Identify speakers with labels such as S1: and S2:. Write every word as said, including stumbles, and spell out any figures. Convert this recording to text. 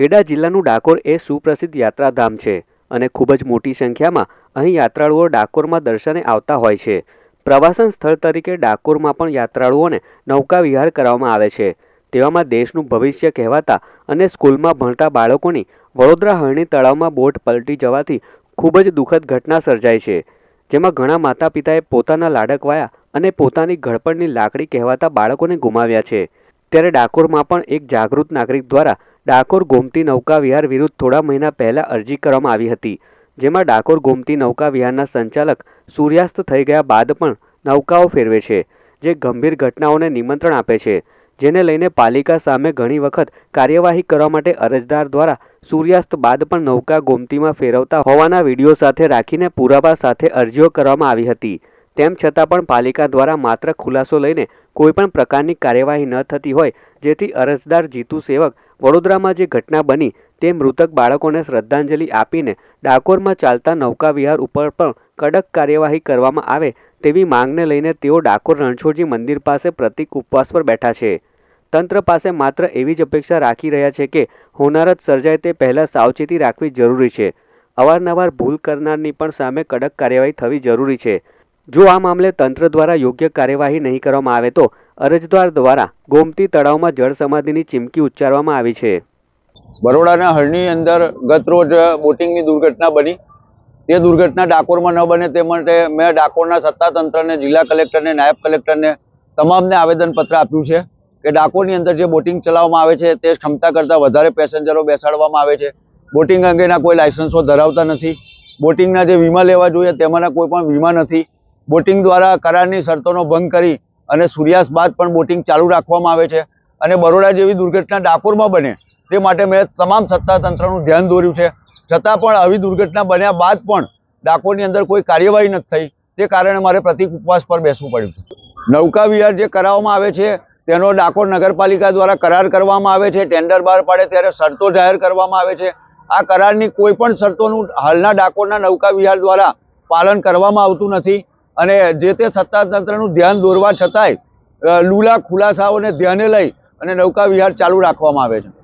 S1: ખેડા જિલ્લાનું ડાકોર એ સુપ્રસિદ્ધ યાત્રાધામ છે અને ખૂબ જ મોટી સંખ્યામાં અહીં યાત્રાળુઓ ડાકોરમાં દર્શને આવતા હોય છે। પ્રવાસન સ્થળ તરીકે ડાકોરમાં પણ યાત્રાળુઓને નૌકા વિહાર કરવામાં આવે છે। તેવામાં દેશનું ભવિષ્ય કહેવાતા અને સ્કૂલમાં ભણતા બાળકોની વડોદરા હરણી તળાવમાં બોટ પલટી જવાથી ખૂબ જ દુઃખદ ઘટના સર્જાઈ છે, જેમાં ઘણા માતા પિતાએ પોતાના લાડકવાયા અને પોતાની ઘડપણની લાકડી કહેવાતા બાળકોને ગુમાવ્યા છે। ત્યારે ડાકોરમાં પણ એક જાગૃત નાગરિક દ્વારા ડાકોર ગોમતી નૌકા વિહાર વિરુદ્ધ થોડા મહિના પહેલા અરજી કરવામાં આવી હતી, જેમાં ડાકોર ગોમતી નૌકા વિહારના સંચાલક સૂર્યાસ્ત થઈ ગયા બાદ પણ નૌકાઓ ફેરવે છે, જે ગંભીર ઘટનાઓને નિમંત્રણ આપે છે, જેને લઈને પાલિકા સામે ઘણી વખત કાર્યવાહી કરવા માટે અરજદાર દ્વારા સૂર્યાસ્ત બાદ પણ નૌકા ગોમતીમાં ફેરવતા હોવાના વિડીયો સાથે રાખીને પુરાવા સાથે અરજીઓ કરવામાં આવી હતી। તેમ છતાં પણ પાલિકા દ્વારા માત્ર ખુલાસો લઈને કોઈપણ પ્રકારની કાર્યવાહી ન થતી હોય, જેથી અરજદાર જીતુ સેવક વડોદરામાં જે ઘટના બની તે મૃતક બાળકોને શ્રદ્ધાંજલિ આપીને ડાકોરમાં ચાલતા નૌકા વિહાર ઉપર પણ કડક કાર્યવાહી કરવામાં આવે તેવી માંગને લઈને તેઓ ડાકોર રણછોડજી મંદિર પાસે પ્રતિક ઉપવાસ પર બેઠા છે। તંત્ર પાસે માત્ર એવી જ અપેક્ષા રાખી રહ્યા છે કે હોનારત સર્જાય તે પહેલાં સાવચેતી રાખવી જરૂરી છે। અવારનવાર ભૂલ કરનારની પણ સામે કડક કાર્યવાહી થવી જરૂરી છે। જો આ મામલે તંત્ર દ્વારા યોગ્ય કાર્યવાહી નહીં કરવામાં આવે તો અરજદાર દ્વારા ગોમતી તળાવમાં જળ સમાધિની ચીમકી ઉચ્ચારવામાં આવી છે।
S2: બરોડાના હરણી અંદર ગત રોજ બોટિંગની દુર્ઘટના બની। તે દુર્ઘટના ડાકોરમાં ન બને તે માટે મેં ડાકોરના સત્તાતંત્રને, જિલ્લા કલેક્ટરને, નાયબ કલેક્ટરને તમામને આવેદનપત્ર આપ્યું છે કે ડાકોરની અંદર જે બોટિંગ ચલાવવામાં આવે છે તે ક્ષમતા કરતાં વધારે પેસેન્જરો બેસાડવામાં આવે છે। બોટિંગ અંગેના કોઈ લાયસન્સો ધરાવતા નથી। બોટિંગના જે વીમા લેવા જોઈએ તેમાંના કોઈ પણ વીમા નથી। બોટિંગ દ્વારા કરારની શરતોનો ભંગ કરી અને સૂર્યાસ્ત બાદ પણ બોટિંગ ચાલુ રાખવામાં આવે છે અને બરોડા જેવી દુર્ઘટના ડાકોરમાં બને તે માટે મેં તમામ સત્તાતંત્રનું ધ્યાન દોર્યું છે, છતાં પણ આવી દુર્ઘટના બન્યા બાદ પણ ડાકોરની અંદર કોઈ કાર્યવાહી નથી થઈ। તે કારણે મારે પ્રતિક ઉપવાસ પર બેસવું પડ્યું। નૌકા વિહાર જે કરાવવામાં આવે છે તેનો ડાકોર નગરપાલિકા દ્વારા કરાર કરવામાં આવે છે। ટેન્ડર બહાર પાડે ત્યારે શરતો જાહેર કરવામાં આવે છે। આ કરારની કોઈ પણ શરતોનું હાલના ડાકોરના નૌકા વિહાર દ્વારા પાલન કરવામાં આવતું નથી અને જે તે સત્તાતંત્રનું ધ્યાન દોરવા છતાંય લૂલા ખુલાસાઓને ધ્યાને લઈ અને નૌકા વિહાર ચાલુ રાખવામાં આવે છે।